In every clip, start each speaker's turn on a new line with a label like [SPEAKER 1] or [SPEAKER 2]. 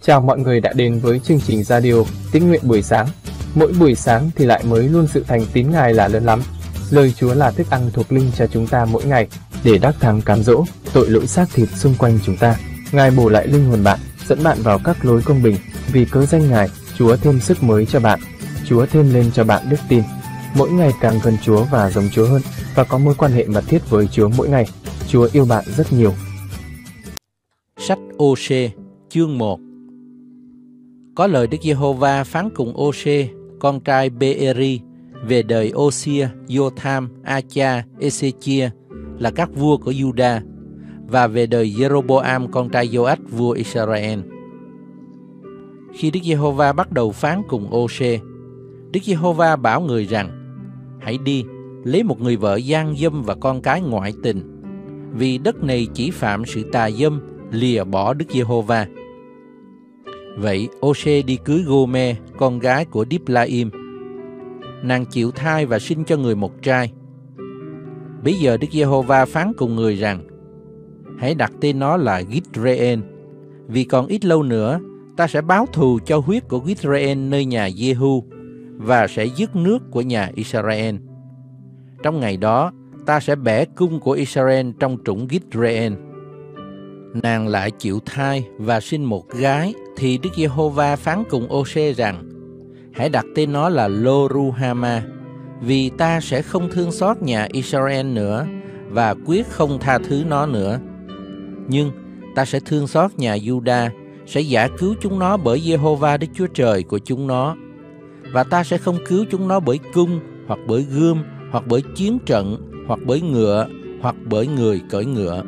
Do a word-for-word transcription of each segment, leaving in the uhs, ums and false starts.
[SPEAKER 1] Chào mọi người đã đến với chương trình radio Tín nguyện buổi sáng. Mỗi buổi sáng thì lại mới luôn sự thành tín Ngài là lớn lắm. Lời Chúa là thức ăn thuộc linh cho chúng ta mỗi ngày để đắc thắng cám dỗ tội lỗi xác thịt xung quanh chúng ta. Ngài bổ lại linh hồn bạn, dẫn bạn vào các lối công bình. Vì cớ danh Ngài, Chúa thêm sức mới cho bạn. Chúa thêm lên cho bạn đức tin. Mỗi ngày càng gần Chúa và giống Chúa hơn, và có mối quan hệ mật thiết với Chúa mỗi ngày. Chúa yêu bạn rất nhiều.
[SPEAKER 2] Sách Ô-sê chương một. Có lời Đức Giê-hô-va phán cùng Ô-sê, con trai Bê-eri, về đời Ô-sia, Giô-tham, A-cha, Ê-sê-chia là các vua của Giu-đa, và về đời Giê-rô-bô-am, con trai Giô-ách, vua Israel. Khi Đức Giê-hô-va bắt đầu phán cùng Ô-sê, Đức Giê-hô-va bảo người rằng: hãy đi, lấy một người vợ gian dâm và con cái ngoại tình, vì đất này chỉ phạm sự tà dâm, lìa bỏ Đức Giê-hô-va. Vậy Ô-sê đi cưới Gô-mê, con gái của Díp-la-im. Nàng chịu thai và sinh cho người một trai. Bây giờ Đức Giê-hô-va phán cùng người rằng: hãy đặt tên nó là Gít-rê-en, vì còn ít lâu nữa ta sẽ báo thù cho huyết của Gít-rê-en nơi nhà Giê-hu, và sẽ dứt nước của nhà Israel. Trong ngày đó ta sẽ bẻ cung của Israel trong trũng Gít-rê-en. Nàng lại chịu thai và sinh một gái, thì Đức Giê-hô-va phán cùng Ô-sê rằng: hãy đặt tên nó là Lô-ru-ha-ma, vì ta sẽ không thương xót nhà Israel nữa, và quyết không tha thứ nó nữa. Nhưng ta sẽ thương xót nhà Giu-đa, sẽ giải cứu chúng nó bởi Giê-hô-va Đức Chúa Trời của chúng nó. Và ta sẽ không cứu chúng nó bởi cung, hoặc bởi gươm, hoặc bởi chiến trận, hoặc bởi ngựa, hoặc bởi người cưỡi ngựa.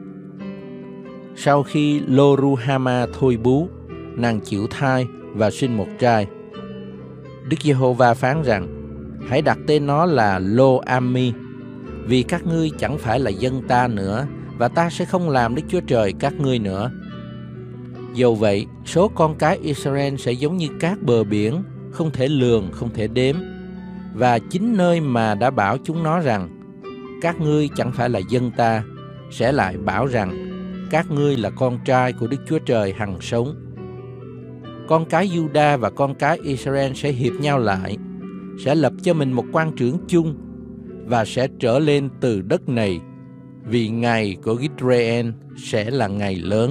[SPEAKER 2] Sau khi Lô-ru-ha-ma thôi bú, nàng chịu thai và sinh một trai. Đức Giê-hô-va phán rằng: hãy đặt tên nó là Lô-am-mi, vì các ngươi chẳng phải là dân ta nữa, và ta sẽ không làm Đức Chúa Trời các ngươi nữa. Dầu vậy, số con cái Israel sẽ giống như cát bờ biển, không thể lường, không thể đếm. Và chính nơi mà đã bảo chúng nó rằng: các ngươi chẳng phải là dân ta, sẽ lại bảo rằng: các ngươi là con trai của Đức Chúa Trời hằng sống. Con cái Giu-đa và con cái Israel sẽ hiệp nhau lại, sẽ lập cho mình một quan trưởng chung, và sẽ trở lên từ đất này, vì ngày của Gít-rê-en sẽ là ngày lớn.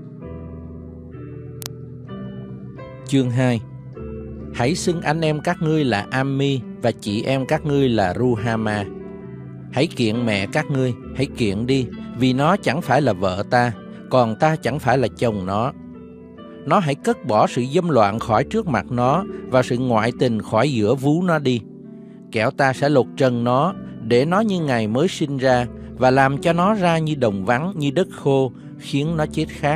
[SPEAKER 2] Chương hai. Hãy xưng anh em các ngươi là Am-mi, và chị em các ngươi là Ru-ha-ma. Hãy kiện mẹ các ngươi, hãy kiện đi, vì nó chẳng phải là vợ ta, còn ta chẳng phải là chồng nó. Nó hãy cất bỏ sự dâm loạn khỏi trước mặt nó, và sự ngoại tình khỏi giữa vú nó đi. Kẻo ta sẽ lột trần nó, để nó như ngày mới sinh ra, và làm cho nó ra như đồng vắng, như đất khô, khiến nó chết khát.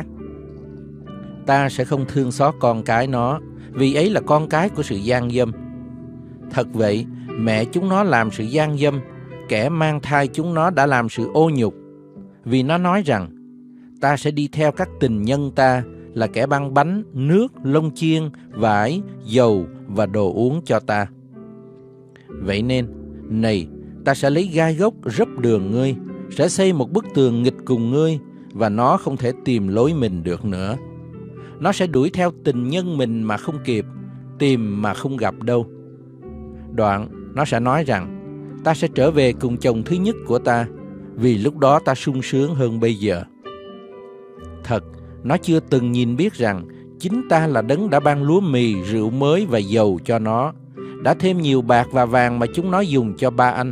[SPEAKER 2] Ta sẽ không thương xót con cái nó, vì ấy là con cái của sự gian dâm. Thật vậy, mẹ chúng nó làm sự gian dâm, kẻ mang thai chúng nó đã làm sự ô nhục. Vì nó nói rằng: ta sẽ đi theo các tình nhân ta, là kẻ băng bánh, nước, lông chiên, vải, dầu và đồ uống cho ta. Vậy nên, này, ta sẽ lấy gai gốc rấp đường ngươi, sẽ xây một bức tường nghịch cùng ngươi, và nó không thể tìm lối mình được nữa. Nó sẽ đuổi theo tình nhân mình mà không kịp, tìm mà không gặp đâu. Đoạn, nó sẽ nói rằng: ta sẽ trở về cùng chồng thứ nhất của ta, vì lúc đó ta sung sướng hơn bây giờ. Thật, nó chưa từng nhìn biết rằng chính ta là đấng đã ban lúa mì, rượu mới và dầu cho nó, đã thêm nhiều bạc và vàng mà chúng nó dùng cho ba anh.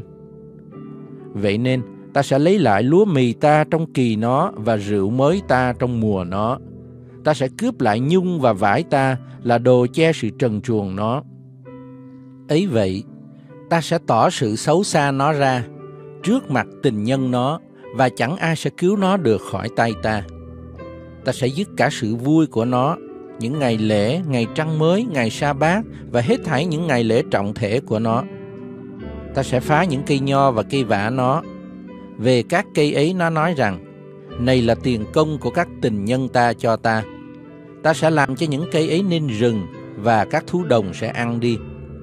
[SPEAKER 2] Vậy nên, ta sẽ lấy lại lúa mì ta trong kỳ nó, và rượu mới ta trong mùa nó. Ta sẽ cướp lại nhung và vải ta, là đồ che sự trần truồng nó. Ấy vậy, ta sẽ tỏ sự xấu xa nó ra trước mặt tình nhân nó, và chẳng ai sẽ cứu nó được khỏi tay ta. Ta sẽ dứt cả sự vui của nó, những ngày lễ, ngày trăng mới, ngày sa bát, và hết thảy những ngày lễ trọng thể của nó. Ta sẽ phá những cây nho và cây vả nó. Về các cây ấy nó nói rằng: này là tiền công của các tình nhân ta cho ta. Ta sẽ làm cho những cây ấy nên rừng, và các thú đồng sẽ ăn đi.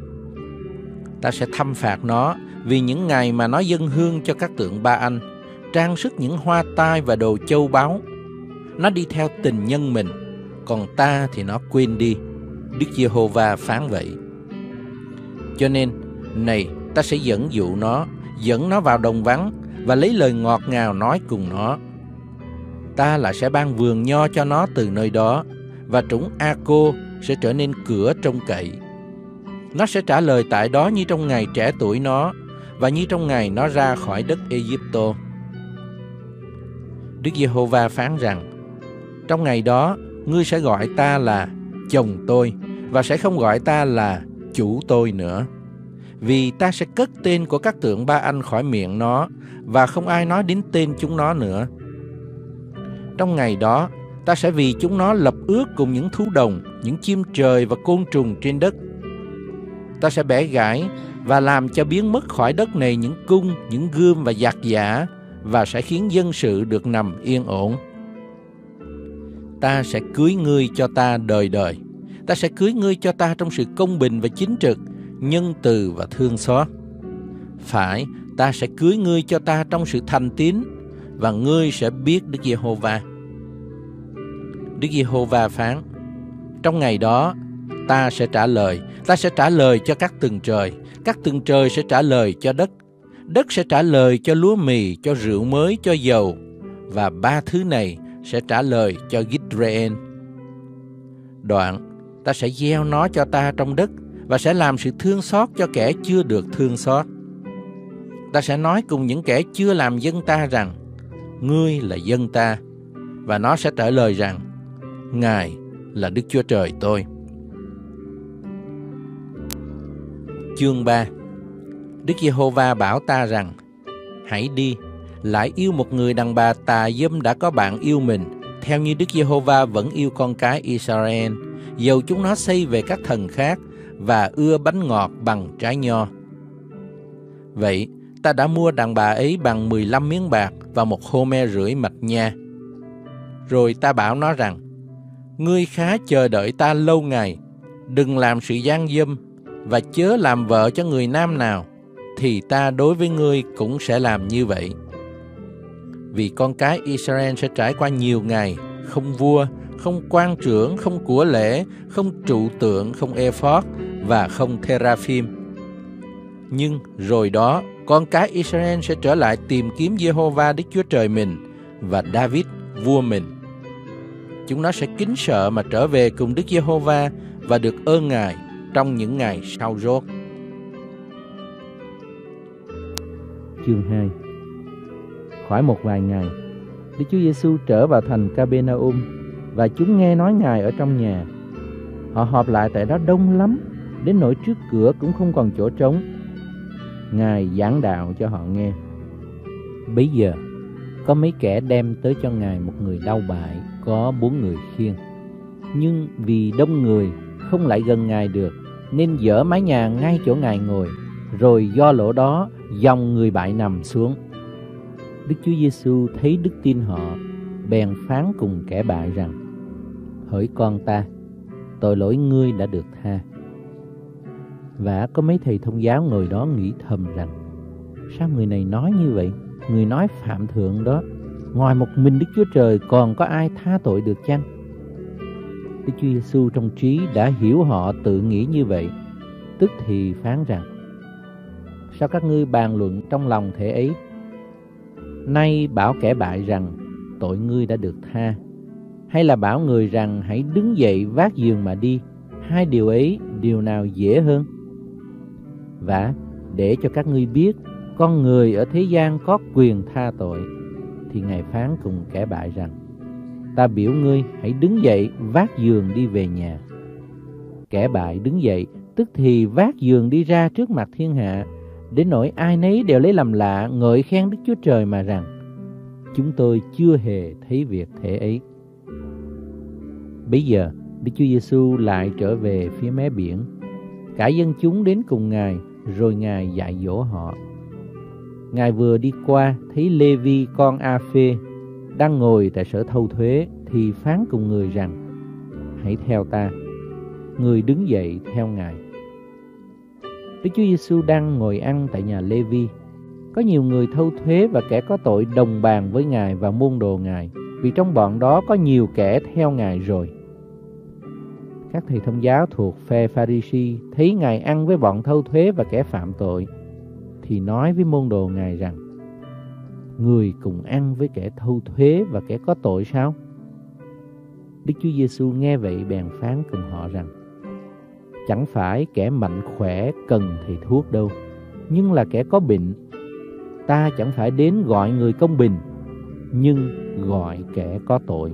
[SPEAKER 2] Ta sẽ thăm phạt nó vì những ngày mà nó dâng hương cho các tượng Ba Anh, trang sức những hoa tai và đồ châu báu. Nó đi theo tình nhân mình, còn ta thì nó quên đi. Đức Giê-hô-va phán vậy. Cho nên, này, ta sẽ dẫn dụ nó, dẫn nó vào đồng vắng và lấy lời ngọt ngào nói cùng nó. Ta lại sẽ ban vườn nho cho nó từ nơi đó, và trũng A-cô sẽ trở nên cửa trông cậy. Nó sẽ trả lời tại đó như trong ngày trẻ tuổi nó, và như trong ngày nó ra khỏi đất Ê-díp-tô. Đức Giê-hô-va phán rằng, trong ngày đó, ngươi sẽ gọi ta là chồng tôi, và sẽ không gọi ta là chủ tôi nữa. Vì ta sẽ cất tên của các tượng Ba Anh khỏi miệng nó, và không ai nói đến tên chúng nó nữa. Trong ngày đó, ta sẽ vì chúng nó lập ước cùng những thú đồng, những chim trời và côn trùng trên đất. Ta sẽ bẻ gãy và làm cho biến mất khỏi đất này những cung, những gươm và giặc giả, và sẽ khiến dân sự được nằm yên ổn. Ta sẽ cưới ngươi cho ta đời đời. Ta sẽ cưới ngươi cho ta trong sự công bình và chính trực, nhân từ và thương xót. Phải, ta sẽ cưới ngươi cho ta trong sự thành tín, và ngươi sẽ biết Đức Giê-hô-va. Đức Giê-hô-va phán, trong ngày đó, ta sẽ trả lời, ta sẽ trả lời cho các tầng trời, các tầng trời sẽ trả lời cho đất, đất sẽ trả lời cho lúa mì, cho rượu mới, cho dầu, và ba thứ này sẽ trả lời cho Gidreen. Đoạn, ta sẽ gieo nó cho ta trong đất, và sẽ làm sự thương xót cho kẻ chưa được thương xót. Ta sẽ nói cùng những kẻ chưa làm dân ta rằng, ngươi là dân ta, và nó sẽ trả lời rằng, Ngài là Đức Chúa Trời tôi. Chương ba. Đức Giê-hô-va bảo ta rằng, hãy đi, lại yêu một người đàn bà tà dâm đã có bạn yêu mình, theo như Đức Giê-hô-va vẫn yêu con cái Israel, dầu chúng nó xây về các thần khác và ưa bánh ngọt bằng trái nho. Vậy, ta đã mua đàn bà ấy bằng mười lăm miếng bạc và một hô-me rưỡi mạch nha. Rồi ta bảo nó rằng, ngươi khá chờ đợi ta lâu ngày, đừng làm sự gian dâm, và chớ làm vợ cho người nam nào, thì ta đối với ngươi cũng sẽ làm như vậy. Vì con cái Israel sẽ trải qua nhiều ngày, không vua, không quan trưởng, không của lễ, không trụ tượng, không ephod và không teraphim. Nhưng rồi đó, con cái Israel sẽ trở lại tìm kiếm Giê-hô-va Đức Chúa Trời mình và David vua mình. Chúng nó sẽ kính sợ mà trở về cùng Đức Giê-hô-va và được ơn Ngài trong những ngày sau rốt.
[SPEAKER 3] Chương hai. Khỏi một vài ngày, Đức Chúa Giêsu trở vào thành Ca-bê-na-um, và chúng nghe nói Ngài ở trong nhà. Họ họp lại tại đó đông lắm, đến nỗi trước cửa cũng không còn chỗ trống. Ngài giảng đạo cho họ nghe. Bấy giờ, có mấy kẻ đem tới cho Ngài một người đau bại, có bốn người khiêng. Nhưng vì đông người, không lại gần Ngài được, nên dỡ mái nhà ngay chỗ Ngài ngồi, rồi do lỗ đó dòng người bại nằm xuống. Đức Chúa Giêsu thấy đức tin họ, bèn phán cùng kẻ bại rằng, hỡi con ta, tội lỗi ngươi đã được tha. Và có mấy thầy thông giáo ngồi đó nghĩ thầm rằng, sao người này nói như vậy? Người nói phạm thượng đó, ngoài một mình Đức Chúa Trời còn có ai tha tội được chăng? Đức Chúa Giêsu trong trí đã hiểu họ tự nghĩ như vậy, tức thì phán rằng, sao các ngươi bàn luận trong lòng thể ấy? Nay bảo kẻ bại rằng, tội ngươi đã được tha, hay là bảo người rằng hãy đứng dậy vác giường mà đi? Hai điều ấy, điều nào dễ hơn? Và để cho các ngươi biết con người ở thế gian có quyền tha tội, thì Ngài phán cùng kẻ bại rằng, ta biểu ngươi hãy đứng dậy vác giường đi về nhà. Kẻ bại đứng dậy, tức thì vác giường đi ra trước mặt thiên hạ, đến nỗi ai nấy đều lấy làm lạ, ngợi khen Đức Chúa Trời mà rằng, chúng tôi chưa hề thấy việc thể ấy. Bấy giờ, Đức Chúa Giêsu lại trở về phía mé biển. Cả dân chúng đến cùng Ngài, rồi Ngài dạy dỗ họ. Ngài vừa đi qua, thấy Lê-vi con A-phê đang ngồi tại sở thâu thuế, thì phán cùng người rằng, hãy theo ta. Người đứng dậy theo Ngài. Đức Chúa Giêsu đang ngồi ăn tại nhà Lê-vi. Có nhiều người thâu thuế và kẻ có tội đồng bàn với Ngài và môn đồ Ngài, vì trong bọn đó có nhiều kẻ theo Ngài rồi. Các thầy thông giáo thuộc phe Pha-ri-si thấy Ngài ăn với bọn thâu thuế và kẻ phạm tội, thì nói với môn đồ Ngài rằng: người cùng ăn với kẻ thâu thuế và kẻ có tội sao? Đức Chúa Giêsu nghe vậy bèn phán cùng họ rằng: chẳng phải kẻ mạnh khỏe cần thầy thuốc đâu, nhưng là kẻ có bệnh. Ta chẳng phải đến gọi người công bình, nhưng gọi kẻ có tội.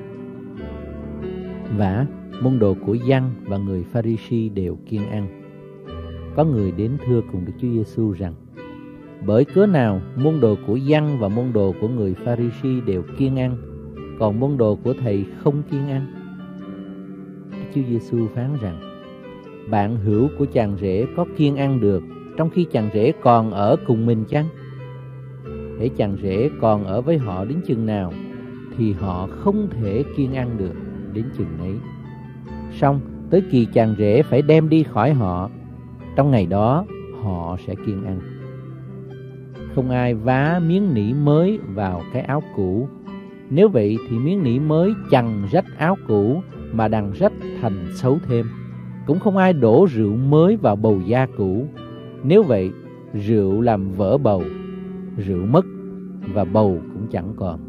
[SPEAKER 3] Vả, môn đồ của Giăng và người Pha-ri-si đều kiêng ăn. Có người đến thưa cùng Đức Chúa Giêsu rằng: bởi cớ nào môn đồ của Giăng và môn đồ của người Pha-ri-si đều kiêng ăn, còn môn đồ của thầy không kiêng ăn? Đức Chúa Giêsu phán rằng: bạn hữu của chàng rể có kiêng ăn được trong khi chàng rể còn ở cùng mình chăng? Hễ chàng rể còn ở với họ đến chừng nào thì họ không thể kiêng ăn được đến chừng ấy. Song tới kỳ chàng rể phải đem đi khỏi họ, trong ngày đó họ sẽ kiêng ăn. Không ai vá miếng nỉ mới vào cái áo cũ, nếu vậy thì miếng nỉ mới chằng rách áo cũ mà đằng rách thành xấu thêm. Cũng không ai đổ rượu mới vào bầu da cũ, nếu vậy rượu làm vỡ bầu, rượu mất và bầu cũng chẳng còn.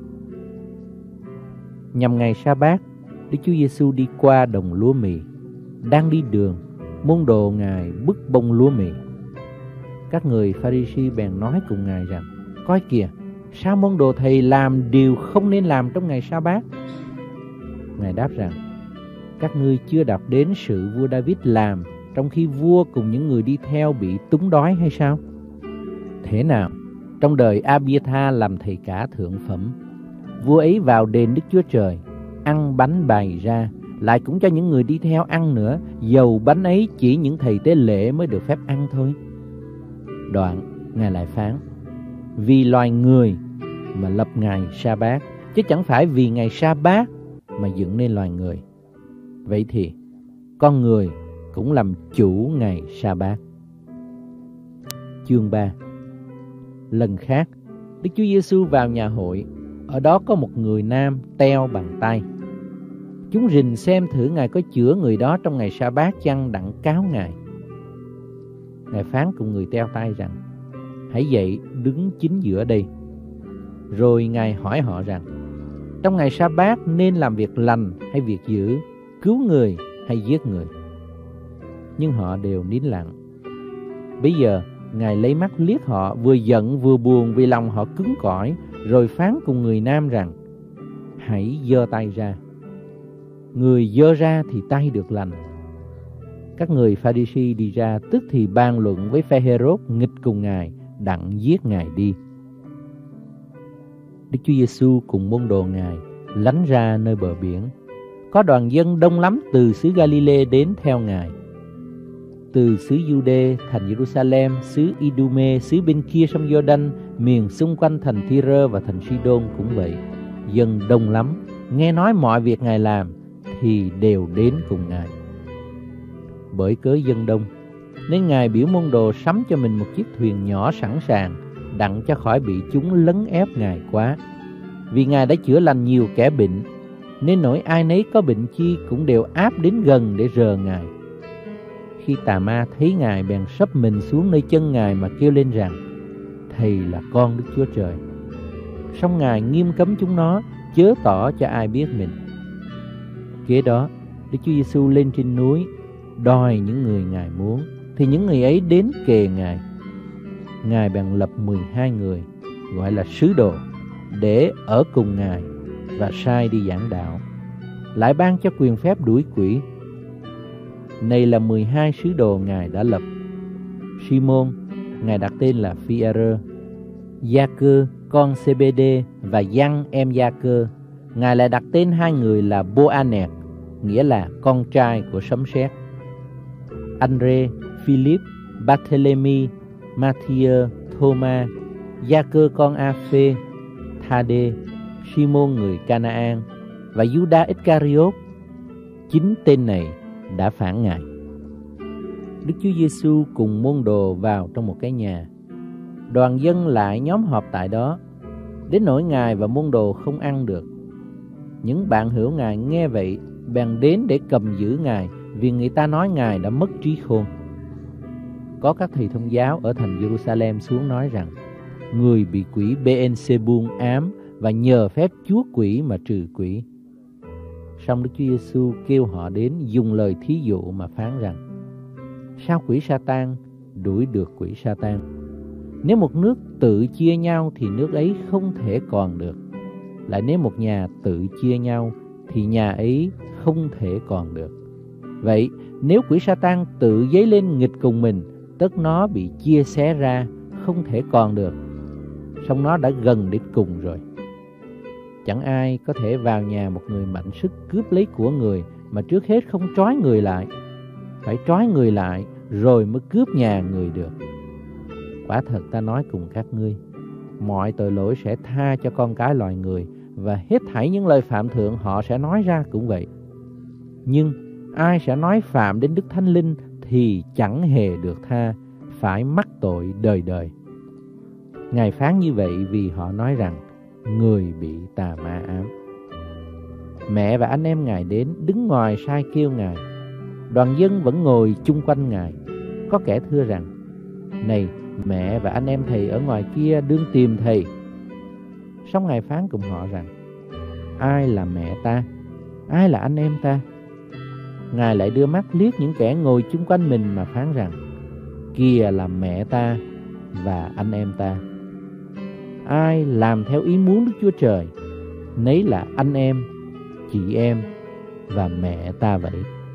[SPEAKER 3] Nhằm ngày Sa-bát, Đức Chúa Giêsu đi qua đồng lúa mì. Đang đi đường, môn đồ Ngài bứt bông lúa mì. Các người Pha-ri-si bèn nói cùng Ngài rằng: coi kìa, sao môn đồ thầy làm điều không nên làm trong ngày Sa-bát? Ngài đáp rằng: các ngươi chưa đọc đến sự vua David làm trong khi vua cùng những người đi theo bị túng đói hay sao? Thế nào, trong đời A-bi-tha làm thầy cả thượng phẩm, vua ấy vào đền Đức Chúa Trời, ăn bánh bày ra, lại cũng cho những người đi theo ăn nữa, dầu bánh ấy chỉ những thầy tế lễ mới được phép ăn thôi. Đoạn Ngài lại phán: vì loài người mà lập ngày Sa-bát, chứ chẳng phải vì ngày Sa-bát mà dựng nên loài người. Vậy thì con người cũng làm chủ ngày Sa-bát. Chương ba. Lần khác, Đức Chúa Giêsu vào nhà hội. Ở đó có một người nam teo bằng tay. Chúng rình xem thử Ngài có chữa người đó trong ngày Sa-bát chăng, đặng cáo Ngài. Ngài phán cùng người teo tay rằng: hãy dậy đứng chính giữa đây. Rồi Ngài hỏi họ rằng: trong ngày Sa-bát nên làm việc lành hay việc dữ, cứu người hay giết người? Nhưng họ đều nín lặng. Bây giờ Ngài lấy mắt liếc họ, vừa giận vừa buồn vì lòng họ cứng cỏi, rồi phán cùng người nam rằng: hãy giơ tay ra. Người giơ ra thì tay được lành. Các người Pha-ri-si đi ra, tức thì bàn luận với phe Hê-rốt nghịch cùng Ngài, đặng giết Ngài đi. Đức Chúa Giêsu cùng môn đồ Ngài lánh ra nơi bờ biển. Có đoàn dân đông lắm từ xứ Ga-li-lê đến theo Ngài. Từ xứ Giu-đê, thành Giê-ru-sa-lem, xứ I-đu-mê, xứ bên kia sông Giô-đanh, miền xung quanh thành Thi-rơ và thành Si-đôn cũng vậy. Dân đông lắm, nghe nói mọi việc Ngài làm thì đều đến cùng Ngài. Bởi cớ dân đông, nên Ngài biểu môn đồ sắm cho mình một chiếc thuyền nhỏ sẵn sàng, đặng cho khỏi bị chúng lấn ép Ngài quá. Vì Ngài đã chữa lành nhiều kẻ bệnh, nên nỗi ai nấy có bệnh chi cũng đều áp đến gần để rờ Ngài. Khi tà ma thấy Ngài bèn sấp mình xuống nơi chân Ngài mà kêu lên rằng: Thầy là con Đức Chúa Trời. Song Ngài nghiêm cấm chúng nó chớ tỏ cho ai biết mình. Kế đó, Đức Chúa Giêsu lên trên núi đòi những người Ngài muốn, thì những người ấy đến kề Ngài. Ngài bèn lập mười hai người, gọi là sứ đồ, để ở cùng Ngài và sai đi giảng đạo, lại ban cho quyền phép đuổi quỷ. Này là mười hai sứ đồ Ngài đã lập: Simon, Ngài đặt tên là Phi-e-rơ; Gia-cơ con Sê-bê-đê và Giăng em Gia-cơ, Ngài lại đặt tên hai người là Bô-a-nẹt, nghĩa là con trai của sấm sét; Anh-rê, Philip, Bát-thê-lê-mi, Ma-thi-ơ, Thô-ma, Gia-cơ con A-phê, Tha-đê, Simon người Ca-na-an và Giu-đa Ích-ca-ri-ốt. Chính tên này đã phản Ngài. Đức Chúa Giêsu cùng môn đồ vào trong một cái nhà. Đoàn dân lại nhóm họp tại đó, đến nỗi Ngài và môn đồ không ăn được. Những bạn hữu Ngài nghe vậy bèn đến để cầm giữ Ngài, vì người ta nói Ngài đã mất trí khôn. Có các thầy thông giáo ở thành Jerusalem xuống nói rằng người bị quỷ Beelzebul ám và nhờ phép chúa quỷ mà trừ quỷ. Song Đức Chúa Giêsu kêu họ đến dùng lời thí dụ mà phán rằng: sao quỷ Sa-tan đuổi được quỷ Sa-tan? Nếu một nước tự chia nhau thì nước ấy không thể còn được. Lại nếu một nhà tự chia nhau thì nhà ấy không thể còn được. Vậy nếu quỷ Sa-tan tự dấy lên nghịch cùng mình, tất nó bị chia xé ra, không thể còn được. Song nó đã gần đến cùng rồi. Chẳng ai có thể vào nhà một người mạnh sức cướp lấy của người mà trước hết không trói người lại. Phải trói người lại rồi mới cướp nhà người được. Quả thật ta nói cùng các ngươi, mọi tội lỗi sẽ tha cho con cái loài người, và hết thảy những lời phạm thượng họ sẽ nói ra cũng vậy. Nhưng ai sẽ nói phạm đến Đức Thánh Linh thì chẳng hề được tha, phải mắc tội đời đời. Ngài phán như vậy vì họ nói rằng người bị tà ma ám. Mẹ và anh em Ngài đến đứng ngoài sai kêu Ngài. Đoàn dân vẫn ngồi chung quanh Ngài. Có kẻ thưa rằng: này, mẹ và anh em thầy ở ngoài kia đương tìm thầy. Song Ngài phán cùng họ rằng: ai là mẹ ta? Ai là anh em ta? Ngài lại đưa mắt liếc những kẻ ngồi chung quanh mình mà phán rằng: kia là mẹ ta và anh em ta. Ai làm theo ý muốn Đức Chúa Trời, nấy là anh em, chị em và mẹ ta vậy.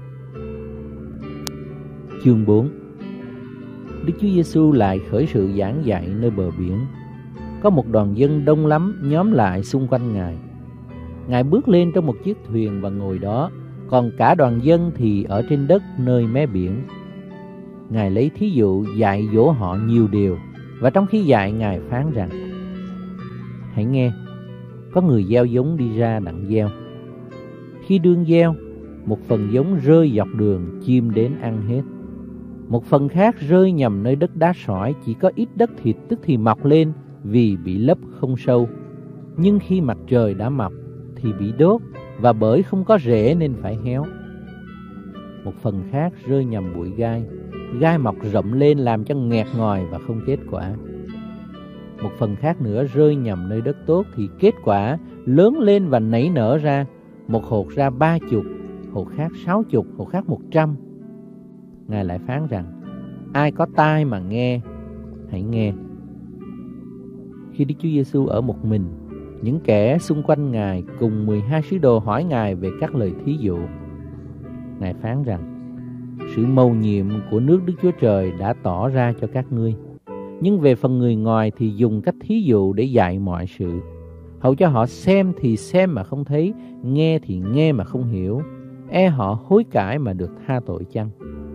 [SPEAKER 3] Chương bốn. Đức Chúa Giêsu lại khởi sự giảng dạy nơi bờ biển. Có một đoàn dân đông lắm nhóm lại xung quanh Ngài. Ngài bước lên trong một chiếc thuyền và ngồi đó, còn cả đoàn dân thì ở trên đất nơi mé biển. Ngài lấy thí dụ dạy dỗ họ nhiều điều, và trong khi dạy Ngài phán rằng: hãy nghe, có người gieo giống đi ra đặng gieo. Khi đương gieo, một phần giống rơi dọc đường, chim đến ăn hết. Một phần khác rơi nhầm nơi đất đá sỏi, chỉ có ít đất thịt tức thì mọc lên vì bị lấp không sâu. Nhưng khi mặt trời đã mọc thì bị đốt, và bởi không có rễ nên phải héo. Một phần khác rơi nhầm bụi gai, gai mọc rộng lên làm cho nghẹt ngòi và không kết quả. Một phần khác nữa rơi nhầm nơi đất tốt thì kết quả lớn lên và nảy nở ra, một hột ra ba chục, hột khác sáu chục, hột khác một trăm. Ngài lại phán rằng: ai có tai mà nghe, hãy nghe. Khi Đức Chúa Giêsu ở một mình, những kẻ xung quanh Ngài cùng mười hai sứ đồ hỏi Ngài về các lời thí dụ. Ngài phán rằng: sự mầu nhiệm của nước Đức Chúa Trời đã tỏ ra cho các ngươi. Nhưng về phần người ngoài thì dùng cách thí dụ để dạy mọi sự, hầu cho họ xem thì xem mà không thấy, nghe thì nghe mà không hiểu, e họ hối cải mà được tha tội chăng?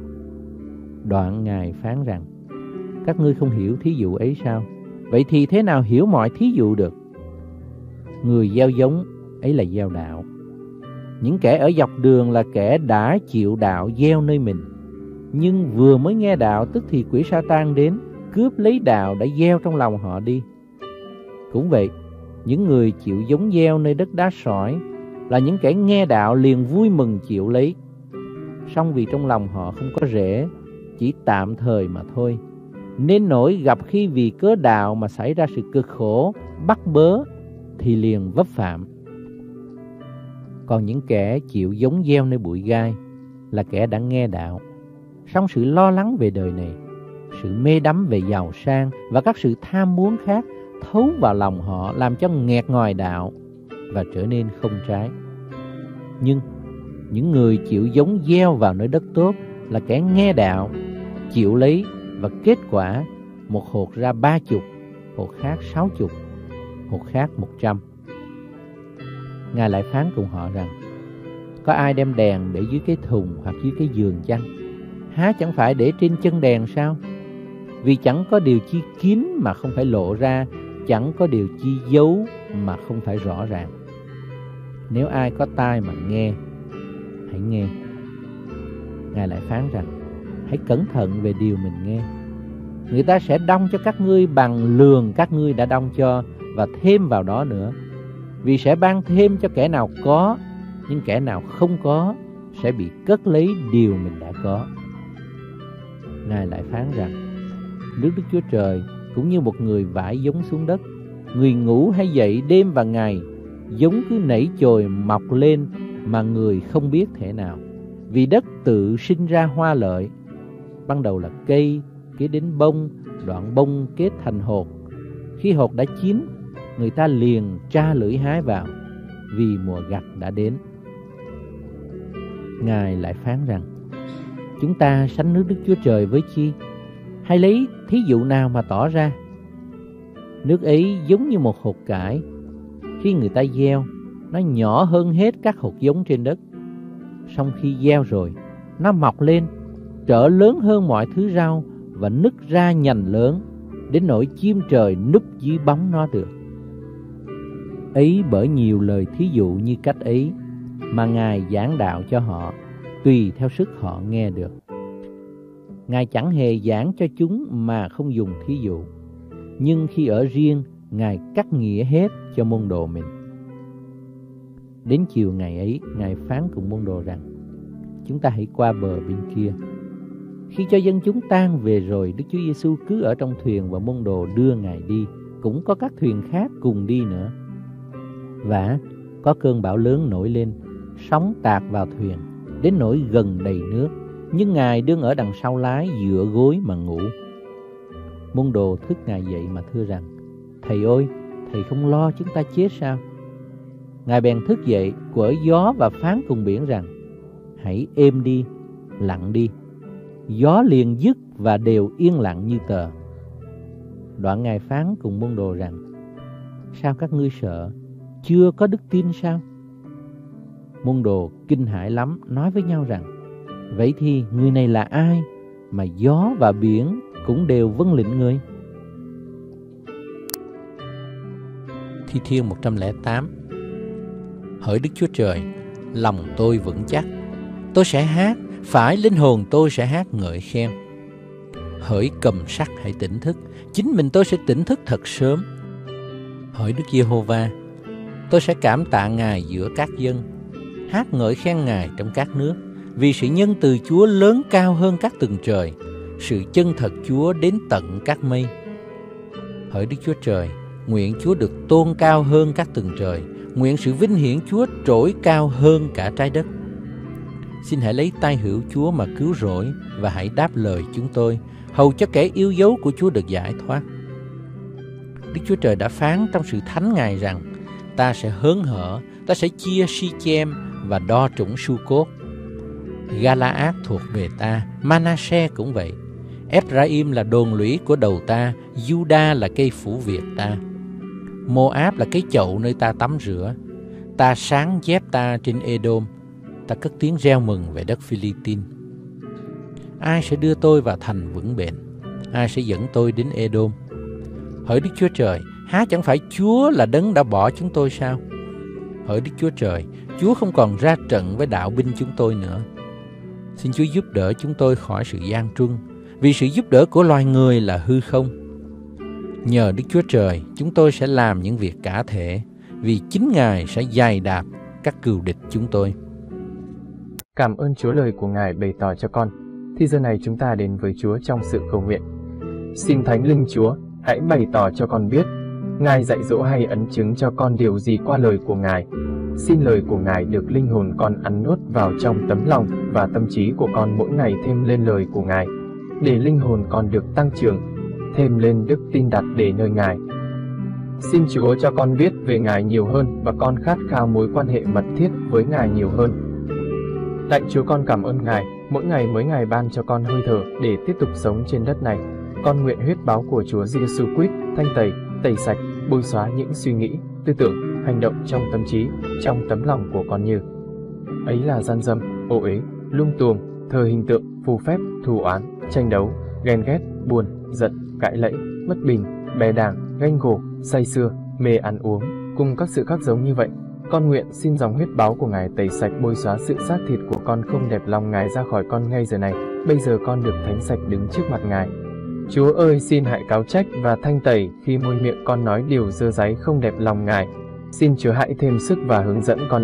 [SPEAKER 3] Đoạn Ngài phán rằng: các ngươi không hiểu thí dụ ấy sao? Vậy thì thế nào hiểu mọi thí dụ được? Người gieo giống ấy là gieo đạo. Những kẻ ở dọc đường là kẻ đã chịu đạo gieo nơi mình. Nhưng vừa mới nghe đạo, tức thì quỷ Sa-tan đến cướp lấy đạo đã gieo trong lòng họ đi. Cũng vậy, những người chịu giống gieo nơi đất đá sỏi là những kẻ nghe đạo liền vui mừng chịu lấy. Song vì trong lòng họ không có rễ, chỉ tạm thời mà thôi, nên nỗi gặp khi vì cớ đạo mà xảy ra sự cực khổ, bắt bớ thì liền vấp phạm. Còn những kẻ chịu giống gieo nơi bụi gai là kẻ đã nghe đạo, song sự lo lắng về đời này, sự mê đắm về giàu sang và các sự tham muốn khác thấu vào lòng họ, làm cho nghẹt ngòi đạo và trở nên không trái. Nhưng những người chịu giống gieo vào nơi đất tốt là kẻ nghe đạo, chịu lấy, và kết quả một hột ra ba chục, hột khác sáu chục, hột khác một trăm. Ngài lại phán cùng họ rằng: có ai đem đèn để dưới cái thùng hoặc dưới cái giường chăng? Há chẳng phải để trên chân đèn sao? Vì chẳng có điều chi kín mà không phải lộ ra, chẳng có điều chi giấu mà không phải rõ ràng. Nếu ai có tai mà nghe, hãy nghe. Ngài lại phán rằng: hãy cẩn thận về điều mình nghe. Người ta sẽ đong cho các ngươi bằng lường các ngươi đã đong cho, và thêm vào đó nữa. Vì sẽ ban thêm cho kẻ nào có, nhưng kẻ nào không có sẽ bị cất lấy điều mình đã có. Ngài lại phán rằng, nước Đức Chúa Trời cũng như một người vãi giống xuống đất. Người ngủ hay dậy đêm và ngày, giống cứ nảy chồi mọc lên mà người không biết thể nào. Vì đất tự sinh ra hoa lợi, ban đầu là cây, kế đến bông, đoạn bông kết thành hột. Khi hột đã chín, người ta liền tra lưỡi hái vào, vì mùa gặt đã đến. Ngài lại phán rằng, chúng ta sánh nước Đức Chúa Trời với chi? Hay lấy thí dụ nào mà tỏ ra? Nước ấy giống như một hột cải. Khi người ta gieo, nó nhỏ hơn hết các hột giống trên đất. Xong khi gieo rồi, nó mọc lên, trở lớn hơn mọi thứ rau và nứt ra nhành lớn, đến nỗi chim trời núp dưới bóng nó được. Ấy bởi nhiều lời thí dụ như cách ấy mà Ngài giảng đạo cho họ, tùy theo sức họ nghe được. Ngài chẳng hề giảng cho chúng mà không dùng thí dụ, nhưng khi ở riêng, Ngài cắt nghĩa hết cho môn đồ mình. Đến chiều ngày ấy, Ngài phán cùng môn đồ rằng, chúng ta hãy qua bờ bên kia. Khi cho dân chúng tan về rồi, Đức Chúa Giêsu cứ ở trong thuyền và môn đồ đưa Ngài đi. Cũng có các thuyền khác cùng đi nữa. Và có cơn bão lớn nổi lên, sóng tạt vào thuyền, đến nỗi gần đầy nước. Nhưng Ngài đương ở đằng sau lái, dựa gối mà ngủ. Môn đồ thức Ngài dậy mà thưa rằng, Thầy ơi, Thầy không lo chúng ta chết sao? Ngài bèn thức dậy, quở gió và phán cùng biển rằng, hãy êm đi, lặng đi. Gió liền dứt và đều yên lặng như tờ. Đoạn Ngài phán cùng môn đồ rằng, sao các ngươi sợ, chưa có đức tin sao? Môn đồ kinh hãi lắm, nói với nhau rằng, vậy thì người này là ai mà gió và biển cũng đều vâng lệnh người?
[SPEAKER 2] Thi Thiên một trăm lẻ tám. Hỡi Đức Chúa Trời, lòng tôi vững chắc, tôi sẽ hát, phải linh hồn tôi sẽ hát ngợi khen. Hỡi cầm sắt hãy tỉnh thức, chính mình tôi sẽ tỉnh thức thật sớm. Hỡi Đức Giê-hô-va, tôi sẽ cảm tạ Ngài giữa các dân, hát ngợi khen Ngài trong các nước, vì sự nhân từ Chúa lớn cao hơn các tầng trời, sự chân thật Chúa đến tận các mây. Hỡi Đức Chúa Trời, nguyện Chúa được tôn cao hơn các tầng trời, nguyện sự vinh hiển Chúa trỗi cao hơn cả trái đất. Xin hãy lấy tay hữu Chúa mà cứu rỗi, và hãy đáp lời chúng tôi, hầu cho kẻ yêu dấu của Chúa được giải thoát. Đức Chúa Trời đã phán trong sự thánh Ngài rằng, ta sẽ hớn hở, ta sẽ chia Si-chem và đo trũng Su-cốt. Gala-át thuộc về ta, Ma-na-se cũng vậy. Ép-ra-im là đồn lũy của đầu ta, Giu-đa là cây phủ việc ta. Mô-áp là cái chậu nơi ta tắm rửa. Ta sáng dép ta trên Ê-đôm, ta cất tiếng reo mừng về đất Phi-li-tin. Ai sẽ đưa tôi vào thành vững bền? Ai sẽ dẫn tôi đến Ê-đôm? Hỡi Đức Chúa Trời, há chẳng phải Chúa là đấng đã bỏ chúng tôi sao? Hỡi Đức Chúa Trời, Chúa không còn ra trận với đạo binh chúng tôi nữa. Xin Chúa giúp đỡ chúng tôi khỏi sự gian truân, vì sự giúp đỡ của loài người là hư không. Nhờ Đức Chúa Trời, chúng tôi sẽ làm những việc cả thể, vì chính Ngài sẽ giày đạp các cừu địch chúng tôi.
[SPEAKER 1] Cảm ơn Chúa lời của Ngài bày tỏ cho con. Thì giờ này chúng ta đến với Chúa trong sự cầu nguyện. Xin Thánh Linh Chúa, hãy bày tỏ cho con biết, Ngài dạy dỗ hay ấn chứng cho con điều gì qua lời của Ngài. Xin lời của Ngài được linh hồn con ăn nuốt vào trong tấm lòng và tâm trí của con mỗi ngày thêm lên lời của Ngài, để linh hồn con được tăng trưởng, thêm lên đức tin đặt để nơi Ngài. Xin Chúa cho con biết về Ngài nhiều hơn và con khát khao mối quan hệ mật thiết với Ngài nhiều hơn. Lạy Chúa, con cảm ơn Ngài, mỗi ngày mỗi ngày ban cho con hơi thở để tiếp tục sống trên đất này. Con nguyện huyết báo của Chúa Giêsu Christ thanh tẩy, tẩy sạch, bôi xóa những suy nghĩ, tư tưởng, hành động trong tâm trí, trong tấm lòng của con như ấy là gian dâm, ô uế, lung tuồng, thờ hình tượng, phù phép, thù oán, tranh đấu, ghen ghét, buồn, giận, cãi lẫy, bất bình, bè đảng, ganh gổ, say sưa, mê ăn uống, cùng các sự khác giống như vậy. Con nguyện xin dòng huyết báo của Ngài tẩy sạch, bôi xóa sự xác thịt của con không đẹp lòng Ngài ra khỏi con ngay giờ này. Bây giờ con được thánh sạch đứng trước mặt Ngài. Chúa ơi, xin hãy cáo trách và thanh tẩy khi môi miệng con nói điều dơ dáy không đẹp lòng Ngài. Xin Chúa hãy thêm sức và hướng dẫn con ăn,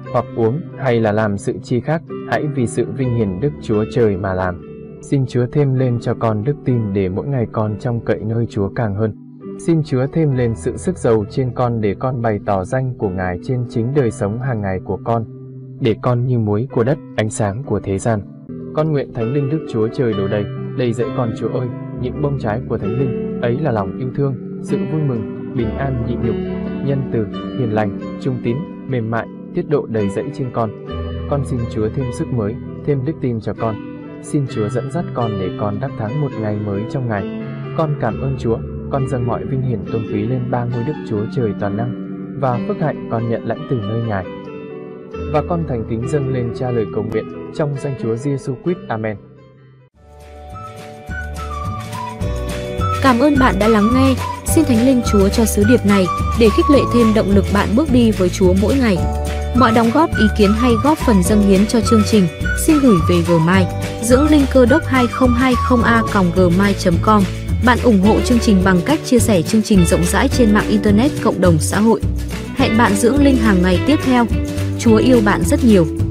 [SPEAKER 1] hoặc uống hay là làm sự chi khác, hãy vì sự vinh hiển Đức Chúa Trời mà làm. Xin Chúa thêm lên cho con đức tin để mỗi ngày con trông cậy nơi Chúa càng hơn. Xin Chúa thêm lên sự sức giàu trên con để con bày tỏ danh của Ngài trên chính đời sống hàng ngày của con, để con như muối của đất, ánh sáng của thế gian. Con nguyện Thánh Linh Đức Chúa Trời đổ đầy, đầy dẫy con Chúa ơi, những bông trái của Thánh Linh, ấy là lòng yêu thương, sự vui mừng, bình an nhịn nhục, nhân từ, hiền lành, trung tín, mềm mại, tiết độ đầy dẫy trên con. Con xin Chúa thêm sức mới, thêm đức tin cho con. Xin Chúa dẫn dắt con để con đắc thắng một ngày mới trong Ngài. Con cảm ơn Chúa, con dâng mọi vinh hiển tôn quý lên ba ngôi Đức Chúa Trời toàn năng, và phước hạnh con nhận lãnh từ nơi Ngài. Và con thành kính dâng lên Cha lời cầu nguyện trong danh Chúa Giêsu Christ. Amen.
[SPEAKER 4] Cảm ơn bạn đã lắng nghe. Xin Thánh Linh Chúa cho sứ điệp này để khích lệ thêm động lực bạn bước đi với Chúa mỗi ngày. Mọi đóng góp, ý kiến hay góp phần dâng hiến cho chương trình, xin gửi về gmail dưỡng linh cơ đốc hai không hai không a còng gmail chấm com. Bạn ủng hộ chương trình bằng cách chia sẻ chương trình rộng rãi trên mạng Internet, cộng đồng xã hội. Hẹn bạn dưỡng linh hàng ngày tiếp theo. Chúa yêu bạn rất nhiều.